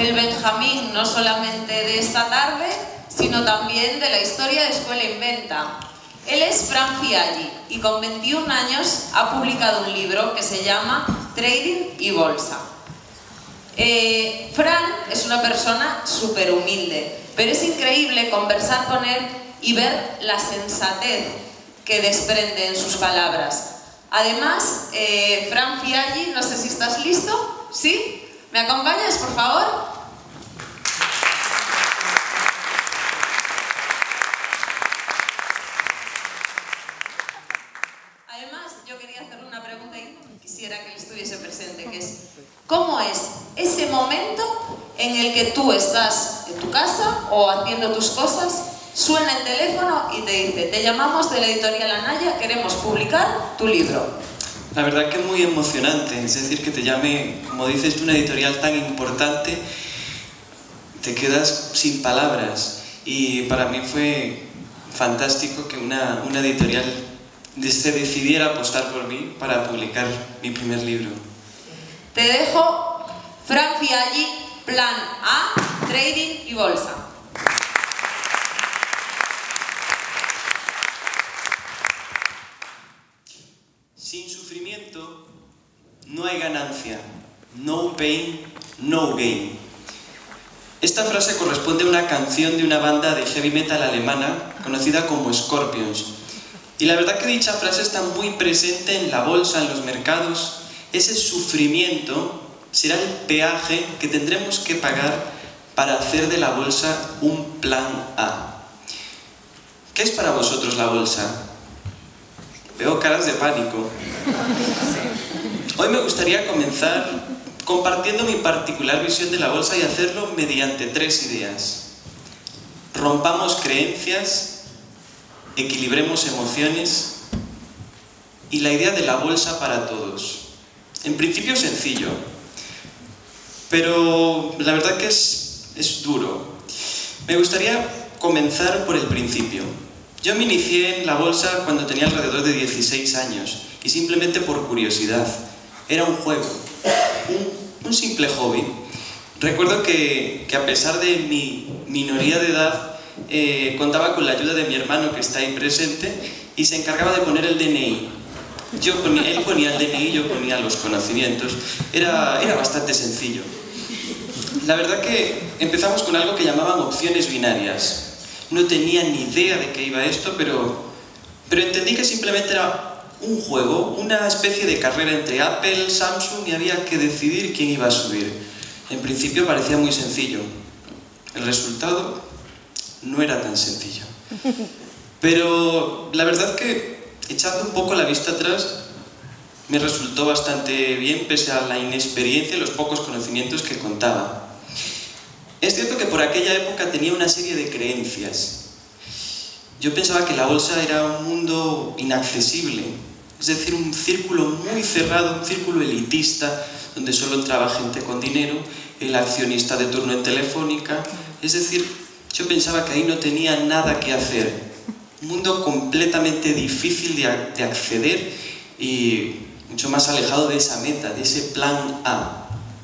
el Benjamín no solamente de esta tarde, sino también de la historia de Escuela Inventa. Él es Fran Fiaggi y con 21 años ha publicado un libro que se llama Trading y Bolsa. Fran es una persona súper humilde, pero es increíble conversar con él y ver la sensatez que desprende en sus palabras. Además, Fran Fiaggi, no sé si estás listo, ¿sí? ¿Me acompañas, por favor? Además, yo quería hacerle una pregunta y quisiera que él estuviese presente, que es ¿cómo es ese momento en el que tú estás en tu casa o haciendo tus cosas, suena el teléfono y te dice, te llamamos de la editorial Anaya, queremos publicar tu libro? La verdad que es muy emocionante, es decir, que te llame, como dices, de una editorial tan importante, te quedas sin palabras. Y para mí fue fantástico que una editorial se decidiera apostar por mí para publicar mi primer libro. Te dejo Fran Fiaggi, Plan A, Trading y Bolsa. Sin sufrimiento no hay ganancia. No pain, no gain. Esta frase corresponde a una canción de una banda de heavy metal alemana conocida como Scorpions. Y la verdad que dicha frase está muy presente en la bolsa, en los mercados. Ese sufrimiento será el peaje que tendremos que pagar para hacer de la bolsa un plan A. ¿Qué es para vosotros la bolsa? Veo caras de pánico. Hoy me gustaría comenzar compartiendo mi particular visión de la bolsa y hacerlo mediante 3 ideas. Rompamos creencias, equilibremos emociones y la idea de la bolsa para todos. En principio sencillo, pero la verdad que es duro. Me gustaría comenzar por el principio. Yo me inicié en la bolsa cuando tenía alrededor de 16 años y simplemente por curiosidad. Era un juego, un simple hobby. Recuerdo que a pesar de mi minoría de edad, contaba con la ayuda de mi hermano que está ahí presente y se encargaba de poner el DNI. Él ponía el DNI, yo ponía los conocimientos. Era bastante sencillo. La verdad que empezamos con algo que llamaban opciones binarias. No tenía ni idea de qué iba esto, pero entendí que simplemente era un juego, una especie de carrera entre Apple, Samsung y había que decidir quién iba a subir. En principio parecía muy sencillo. El resultado no era tan sencillo. Pero la verdad que, echando un poco la vista atrás, me resultó bastante bien pese a la inexperiencia y los pocos conocimientos que contaba. Es cierto que por aquella época tenía una serie de creencias. Yo pensaba que la bolsa era un mundo inaccesible, es decir, un círculo muy cerrado, un círculo elitista, donde solo entraba gente con dinero, el accionista de turno en Telefónica. Es decir, yo pensaba que ahí no tenía nada que hacer. Un mundo completamente difícil de acceder y mucho más alejado de esa meta, de ese plan A.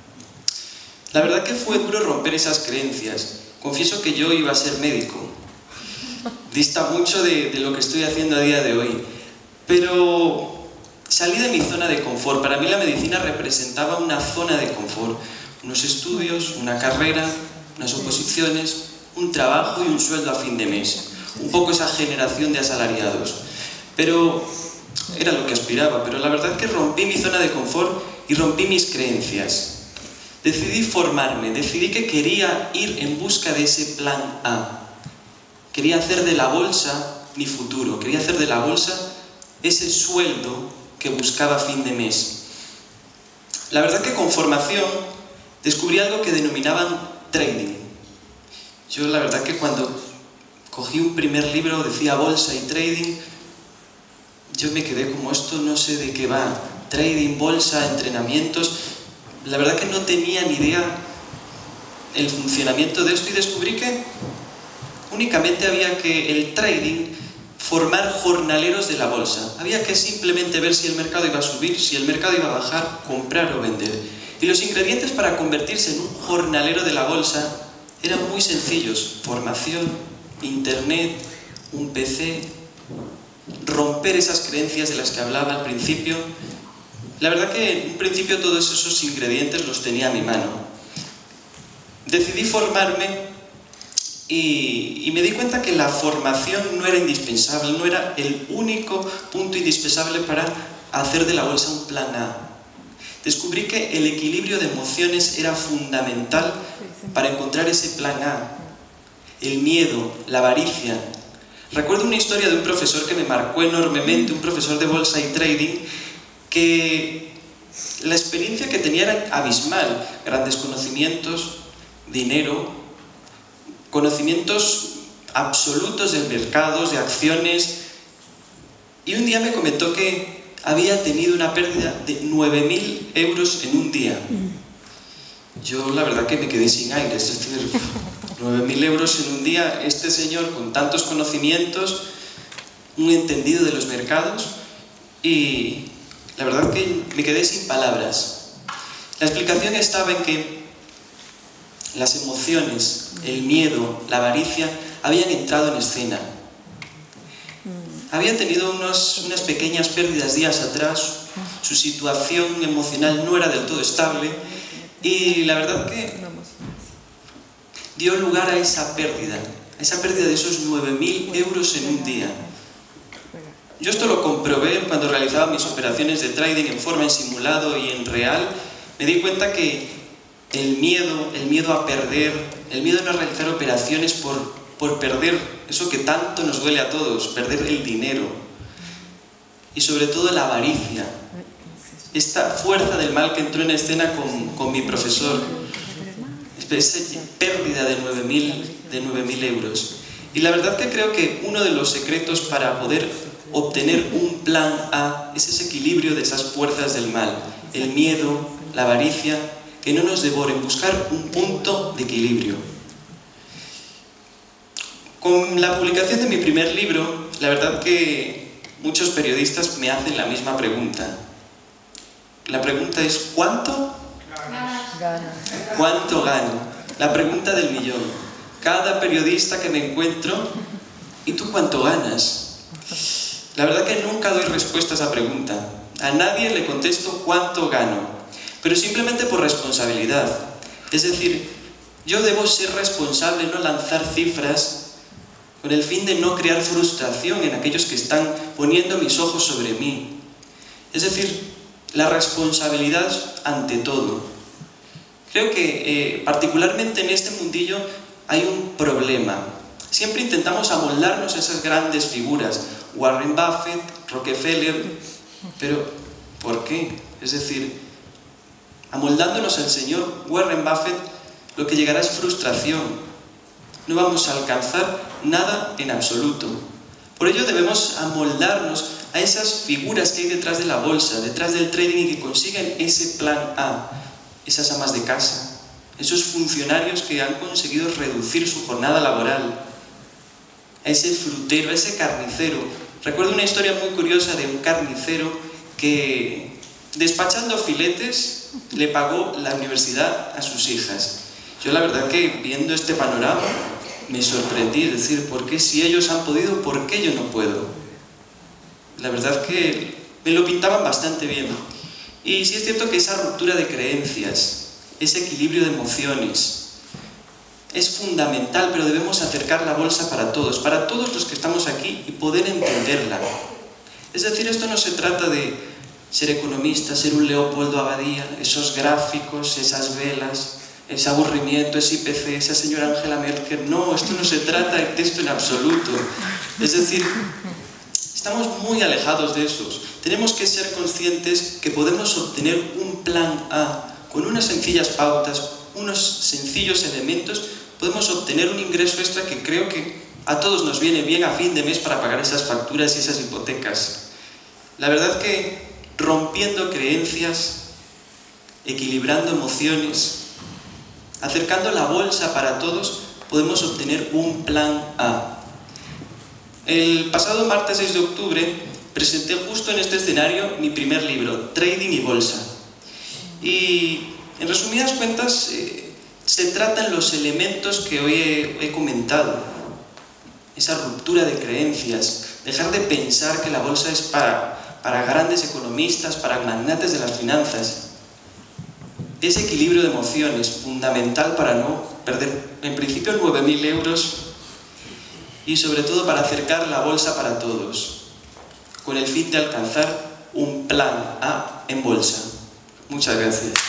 La verdad que fue duro romper esas creencias. Confieso que yo iba a ser médico. Dista mucho de lo que estoy haciendo a día de hoy. Pero salí de mi zona de confort. Para mí la medicina representaba una zona de confort. Unos estudios, una carrera, unas oposiciones, un trabajo y un sueldo a fin de mes. Un poco esa generación de asalariados. Pero era lo que aspiraba. Pero la verdad que rompí mi zona de confort y rompí mis creencias. Decidí formarme, decidí que quería ir en busca de ese plan A. Quería hacer de la bolsa mi futuro, quería hacer de la bolsa ese sueldo que buscaba a fin de mes. La verdad que con formación descubrí algo que denominaban trading. Yo la verdad que cuando cogí un primer libro, decía bolsa y trading, yo me quedé como esto no sé de qué va. Trading, bolsa, entrenamientos. La verdad que no tenía ni idea el funcionamiento de esto y descubrí que únicamente había que el trading formar jornaleros de la bolsa. Había que simplemente ver si el mercado iba a subir, si el mercado iba a bajar, comprar o vender. Y los ingredientes para convertirse en un jornalero de la bolsa eran muy sencillos: formación, internet, un PC, romper esas creencias de las que hablaba al principio. La verdad que en un principio todos esos ingredientes los tenía a mi mano. Decidí formarme y me di cuenta que la formación no era indispensable, no era el único punto indispensable para hacer de la bolsa un plan A. Descubrí que el equilibrio de emociones era fundamental para encontrar ese plan A. El miedo, la avaricia. Recuerdo una historia de un profesor que me marcó enormemente, un profesor de bolsa y trading, que la experiencia que tenía era abismal. Grandes conocimientos, dinero, conocimientos absolutos de mercados, de acciones. Y un día me comentó que había tenido una pérdida de 9.000 euros en un día. Yo la verdad que me quedé sin aire, es decir, 9.000 euros en un día. Este señor con tantos conocimientos, un entendido de los mercados, y la verdad que me quedé sin palabras. La explicación estaba en que las emociones, el miedo, la avaricia habían entrado en escena. Había tenido unas pequeñas pérdidas días atrás, su situación emocional no era del todo estable y la verdad que dio lugar a esa pérdida de esos 9.000 euros en un día. Yo esto lo comprobé cuando realizaba mis operaciones de trading en forma en simulado y en real. Me di cuenta que el miedo a perder, el miedo a no realizar operaciones por perder eso que tanto nos duele a todos, perder el dinero, y sobre todo la avaricia, esta fuerza del mal que entró en escena con mi profesor, esa pérdida de 9.000 euros. Y la verdad que creo que uno de los secretos para poder obtener un plan A es ese equilibrio de esas fuerzas del mal, el miedo, la avaricia, que no nos devoren, buscar un punto de equilibrio. Con la publicación de mi primer libro, la verdad que muchos periodistas me hacen la misma pregunta. La pregunta es: ¿cuánto? ¿Cuánto gano? La pregunta del millón. Cada periodista que me encuentro: ¿y tú cuánto ganas? La verdad que nunca doy respuesta a esa pregunta. A nadie le contesto cuánto gano, pero simplemente por responsabilidad. Es decir, yo debo ser responsable, no lanzar cifras con el fin de no crear frustración en aquellos que están poniendo mis ojos sobre mí. Es decir, la responsabilidad ante todo. Creo que particularmente en este mundillo hay un problema. Siempre intentamos amoldarnos a esas grandes figuras, Warren Buffett, Rockefeller, pero ¿por qué? Es decir, amoldándonos al señor Warren Buffett, lo que llegará es frustración. No vamos a alcanzar nada en absoluto. Por ello debemos amoldarnos a esas figuras que hay detrás de la bolsa, detrás del trading, y que consiguen ese plan A, esas amas de casa, esos funcionarios que han conseguido reducir su jornada laboral, a ese frutero, a ese carnicero. Recuerdo una historia muy curiosa de un carnicero que, despachando filetes, le pagó la universidad a sus hijas. Yo la verdad que viendo este panorama me sorprendí, es decir, ¿por qué si ellos han podido, por qué yo no puedo? La verdad que me lo pintaban bastante bien. Y sí es cierto que esa ruptura de creencias, ese equilibrio de emociones, es fundamental, pero debemos acercar la bolsa para todos los que estamos aquí, y poder entenderla. Es decir, esto no se trata de ser economista, ser un Leopoldo Abadía, esos gráficos, esas velas, ese aburrimiento, ese IPC, esa señora Angela Merkel. No, esto no se trata de esto en absoluto. Es decir, estamos muy alejados de esos. Tenemos que ser conscientes que podemos obtener un plan A con unas sencillas pautas, unos sencillos elementos. Podemos obtener un ingreso extra que creo que a todos nos viene bien a fin de mes para pagar esas facturas y esas hipotecas. La verdad que rompiendo creencias, equilibrando emociones, acercando la bolsa para todos, podemos obtener un plan A. El pasado martes 6 de octubre presenté justo en este escenario mi primer libro, Trading y Bolsa. Y En resumidas cuentas, se tratan los elementos que hoy he comentado. Esa ruptura de creencias, dejar de pensar que la bolsa es para grandes economistas, para magnates de las finanzas. Ese equilibrio de emociones, fundamental para no perder, en principio, 9.000 euros y sobre todo para acercar la bolsa para todos, con el fin de alcanzar un plan A en bolsa. Muchas gracias.